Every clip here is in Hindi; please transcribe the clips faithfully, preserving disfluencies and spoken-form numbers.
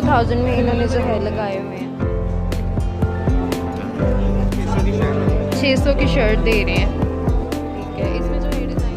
टू थाउजेंड में इन्होंने जो है लगाए हुए हैं। छः सौ की शर्ट दे रहे हैं। ठीक है, इसमें जो है डिज़ाइन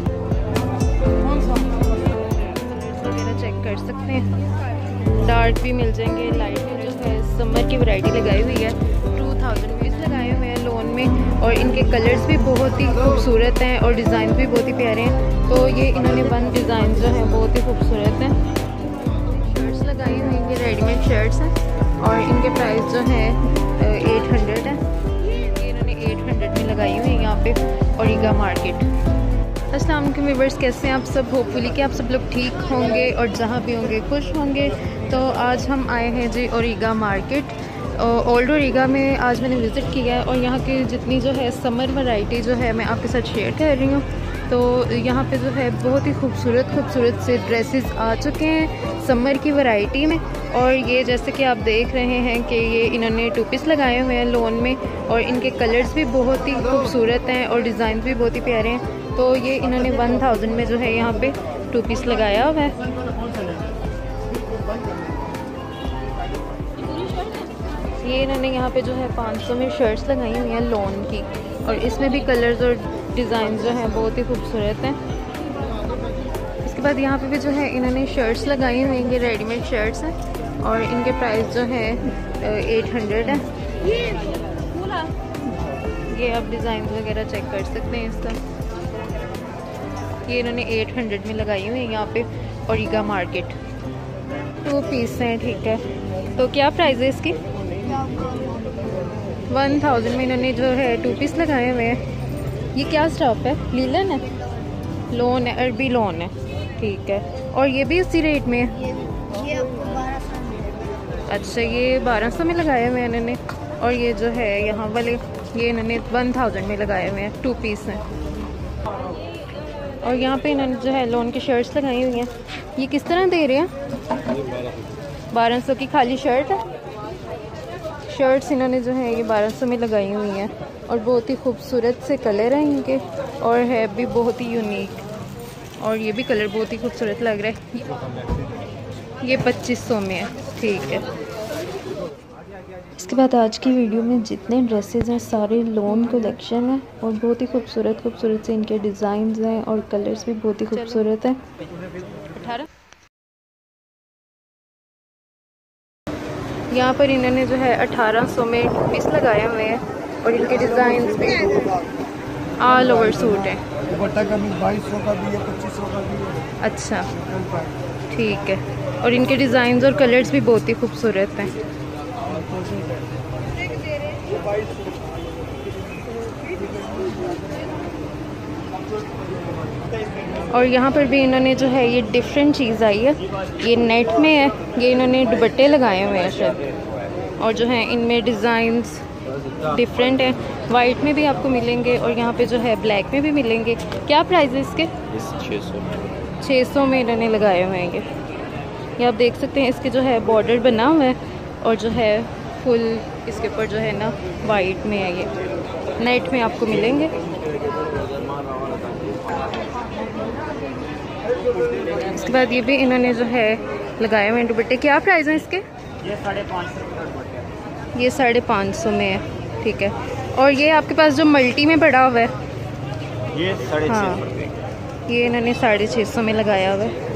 वगैरह चेक कर सकते हैं। डार्क भी मिल जाएंगे, लाइट में जो है समर की वैरायटी लगाई हुई है। टू थाउजेंड में इस लगाए हुए हैं लोन में, और इनके कलर्स भी बहुत ही खूबसूरत हैं और डिज़ाइन भी बहुत ही प्यारे हैं। तो ये इन्होंने बंद डिज़ाइन जो है बहुत ही खूबसूरत हैं। शर्ट्स लगाई हुई हैं, रेडीमेड शर्ट्स हैं और इनके प्राइस जो है एट हंड्रेड है। ये इन्होंने एट हंड्रेड में लगाई हुई है यहाँ पे ओरिगा मार्केट। अस्सलाम वालेकुम व्यूअर्स, कैसे हैं आप सब? होपफुली कि आप सब लोग ठीक होंगे और जहाँ भी होंगे खुश होंगे। तो आज हम आए हैं जी ओरिगा मार्केट। ओल्ड ओरिगा में आज मैंने विज़िट किया है और यहाँ की जितनी जो है समर वैरायटी जो है मैं आपके साथ शेयर कर रही हूँ। तो यहाँ पे जो है बहुत ही खूबसूरत खूबसूरत से ड्रेसेस आ चुके हैं समर की वैरायटी में। और ये जैसे कि आप देख रहे हैं कि ये इन्होंने टू पीस लगाए हुए हैं लोन में, और इनके कलर्स भी बहुत ही खूबसूरत हैं और डिज़ाइन भी बहुत ही प्यारे हैं। तो ये इन्होंने वन थाउजेंड में जो है यहाँ पे टू पीस लगाया हुआ है। ये इन्होंने यहाँ पे जो है पाँच सौ में शर्ट्स लगाई हुई हैं लोन की, और इसमें भी कलर्स और डिज़ाइन जो हैं बहुत ही खूबसूरत हैं। इसके बाद यहाँ पे भी जो है इन्होंने शर्ट्स लगाई हुई हैं, ये रेडीमेड शर्ट्स हैं और इनके प्राइस जो है एट हंड्रेड है। ये आप डिज़ाइन वगैरह चेक कर सकते हैं इसका। ये इन्होंने एट हंड्रेड में लगाई हुई है यहाँ पे ओरिगा मार्केट। टू पीस हैं, ठीक है। तो क्या प्राइस है इसकी? वन थाउजेंड में इन्होंने जो है टू पीस लगाए हुए हैं। ये क्या स्टॉप है? लीलन है, लोन है, अरबी लोन है, ठीक है। और ये भी उसी रेट में है? ये बारह सौ में। अच्छा, ये बारह सौ में लगाए हुए हैं इन्होंने। और ये जो है यहाँ वाले ये इन्होंने वन थाउजेंड में लगाए हुए हैं, टू पीस हैं। और यहाँ पे इन्होंने जो है लोन की शर्ट्स लगाई हुई हैं। ये किस तरह दे रहे हैं? बारह सौ की खाली शर्ट है। शर्ट्स इन्होंने जो है ये बारह सौ में लगाई हुई हैं और बहुत ही खूबसूरत से कलर हैं इनके, और है भी बहुत ही यूनिक। और ये भी कलर बहुत ही खूबसूरत लग रहा है। ये पच्चीस सौ में है, ठीक है। इसके बाद आज की वीडियो में जितने ड्रेसेस हैं सारे लोन कलेक्शन है और बहुत ही खूबसूरत खूबसूरत से इनके डिज़ाइंस हैं और कलर्स भी बहुत ही खूबसूरत हैं। अठारह यहाँ पर इन्होंने जो है अठारह सौ में टू पीस लगाए हुए हैं और इनके डिज़ाइंस भी ऑल ओवर सूट है। दुपट्टा का भी बाईस सौ का भी है, पच्चीस सौ का भी है। अच्छा, ठीक है। और इनके डिज़ाइंस और कलर्स भी बहुत ही खूबसूरत हैं। और यहाँ पर भी इन्होंने जो है ये डिफरेंट चीज़ आई है, ये नेट में है। ये इन्होंने दुपट्टे लगाए हुए हैं शायद, और जो है इनमें डिज़ाइंस डिफरेंट हैं। वाइट में भी आपको मिलेंगे और यहाँ पे जो है ब्लैक में भी मिलेंगे। क्या प्राइस है इसके? छः सौ छः सौ में इन्होंने लगाए हुए हैं। ये ये आप देख सकते हैं, इसके जो है बॉर्डर बना हुआ है और जो है फुल इसके ऊपर जो है ना वाइट में है। ये नेट में आपको मिलेंगे। इसके बाद ये भी इन्होंने जो है लगाए हुए हैं दुपट्टे। क्या प्राइस है इसके? ये साढ़े पाँच सौ रुपये। ये साढ़े पाँच सौ में है, ठीक है। और ये आपके पास जो मल्टी में पड़ा हुआ है, ये साढ़े हाँ, छः सौ रुपये। ये इन्होंने साढ़े छः सौ में लगाया हुआ है।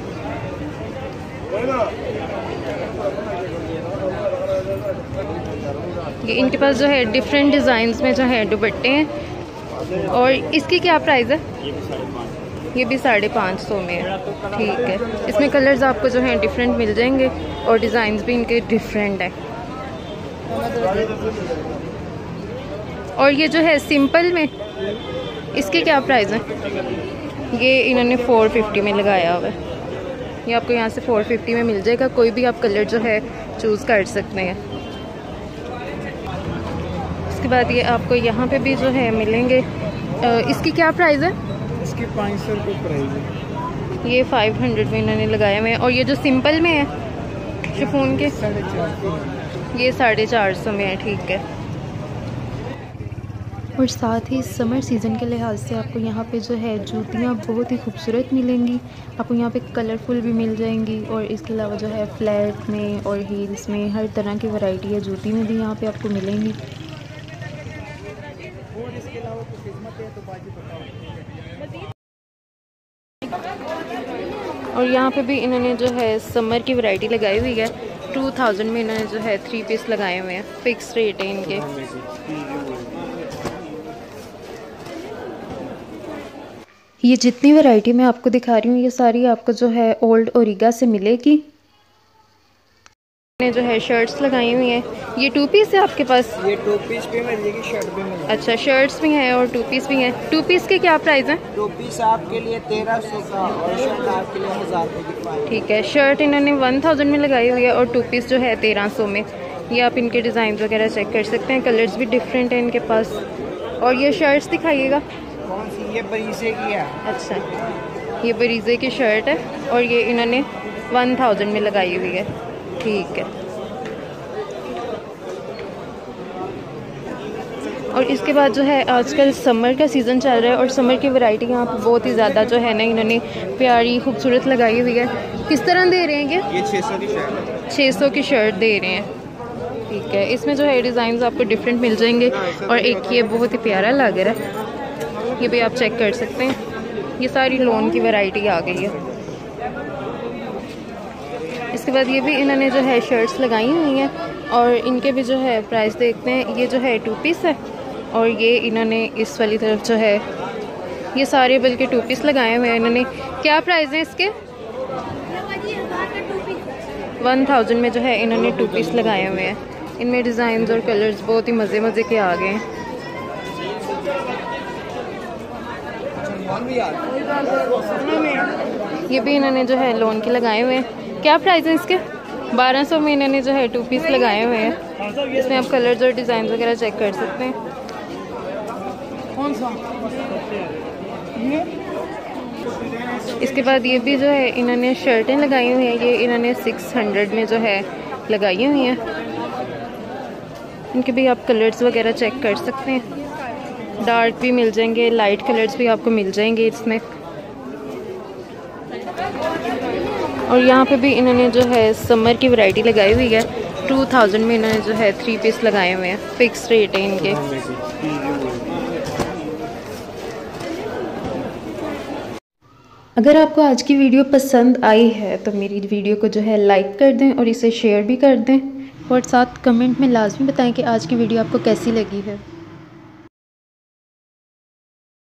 ये इनके पास जो है डिफरेंट डिज़ाइंस में जो है दुपट्टे हैं। और इसकी क्या प्राइस है? ये भी साढ़े पाँच सौ। ये भी साढ़े पाँच सौ में है, ठीक है। इसमें कलर्स आपको जो हैं डिफरेंट मिल जाएंगे और डिज़ाइंस भी इनके डिफरेंट हैं। और ये जो है सिंपल में, इसके क्या प्राइस है? ये इन्होंने फोर फिफ्टी में लगाया हुआ है। ये आपको यहाँ से फोर फिफ्टी में मिल जाएगा। कोई भी आप कलर जो है चूज़ कर सकते हैं। इसके बाद ये आपको यहाँ पे भी जो है मिलेंगे। इसकी क्या प्राइस है? इसकी पाँच सौ रुपये प्राइस है। ये फाइव हंड्रेड में इन्होंने लगाए हुए हैं। और ये जो सिंपल में है शिफॉन के, साढ़े चार सौ ये साढ़े चार सौ में है, ठीक है। और साथ ही समर सीज़न के लिहाज से आपको यहाँ पे जो है जूतियाँ बहुत ही खूबसूरत मिलेंगी। आपको यहाँ पे कलरफुल भी मिल जाएंगी और इसके अलावा जो है फ्लैट में और हील्स में हर तरह की वैरायटी है जूती में भी यहाँ पे आपको मिलेंगी। और यहाँ पे भी इन्होंने जो है समर की वैरायटी लगाई हुई है। टू थाउजेंड में इन्होंने जो है थ्री पीस लगाए हुए हैं, फिक्स रेट है इनके। ये जितनी वैरायटी मैं आपको दिखा रही हूँ ये सारी आपको जो है ओल्ड ओरिगा से मिलेगी। ने जो है शर्ट्स लगाई हुई हैं। ये टू पीस है आपके पास? ये टू पीस भी मिल जाएगी, शर्ट भी मिल जाएगी। अच्छा, शर्ट्स भी हैं और टू पीस भी हैं। टू पीस के क्या प्राइस हैं? टू पीस आपके लिए तेरह सौ का और शर्ट आपके लिए हज़ार रुपये की प्राइस। ठीक है, शर्ट इन्होंने वन थाउजेंड में लगाई हुई है और टू पीस जो है तेरह सौ में। ये आप इनके डिज़ाइन वगैरह चेक कर सकते हैं, कलर्स भी डिफरेंट हैं इनके पास। और ये शर्ट्स दिखाइएगा। कौन सी? ये बरीजे की है। अच्छा, ये बरीजे की शर्ट है और ये इन्होंने वन थाउजेंड में लगाई हुई है। ठीक है, और इसके बाद जो है आजकल समर का सीज़न चल रहा है और समर की वैरायटी यहाँ पे बहुत ही ज़्यादा जो है ना इन्होंने प्यारी खूबसूरत लगाई हुई है। किस तरह दे रहे हैं ये? ये छः सौ की शर्ट है। छः सौ की शर्ट दे रहे हैं। ठीक है, इसमें जो है डिज़ाइन आपको डिफरेंट मिल जाएंगे और एक ये बहुत ही प्यारा लग रहा है, ये भी आप चेक कर सकते हैं। ये सारी लोन की वैरायटी आ गई है। इसके बाद ये भी इन्होंने जो है शर्ट्स लगाई हुई हैं और इनके भी जो है प्राइस देखते हैं। ये जो है टू पीस है और ये इन्होंने इस वाली तरफ जो है ये सारे बल्कि टू पीस लगाए हुए हैं इन्होंने। क्या प्राइस है इसके? वन थाउजेंड में जो है इन्होंने टू पीस लगाए हुए हैं। इनमें डिज़ाइन और कलर्स बहुत ही मज़े मज़े के आ गए हैं। ये भी इन्होंने जो है लोन के लगाए हुए हैं। क्या प्राइस है इसके? बारह सौ में इन्होंने जो है टू पीस लगाए हुए हैं। इसमें आप कलर्स और डिज़ाइन वगैरह चेक कर सकते हैं। कौन सा? इसके बाद ये भी जो है इन्होंने शर्टें लगाई हुई हैं। ये इन्होंने सिक्स हंड्रेड में जो है लगाई हुई हैं। इनके भी आप कलर्स वगैरह चेक कर सकते हैं। डार्क भी मिल जाएंगे, लाइट कलर्स भी आपको मिल जाएंगे इसमें। और यहाँ पे भी इन्होंने जो है समर की वैरायटी लगाई हुई है। टू थाउजेंड में इन्होंने जो है थ्री पीस लगाए हुए हैं, फिक्स रेट है इनके। अगर आपको आज की वीडियो पसंद आई है तो मेरी वीडियो को जो है लाइक कर दें और इसे शेयर भी कर दें और साथ कमेंट में लाजमी बताएं कि आज की वीडियो आपको कैसी लगी है।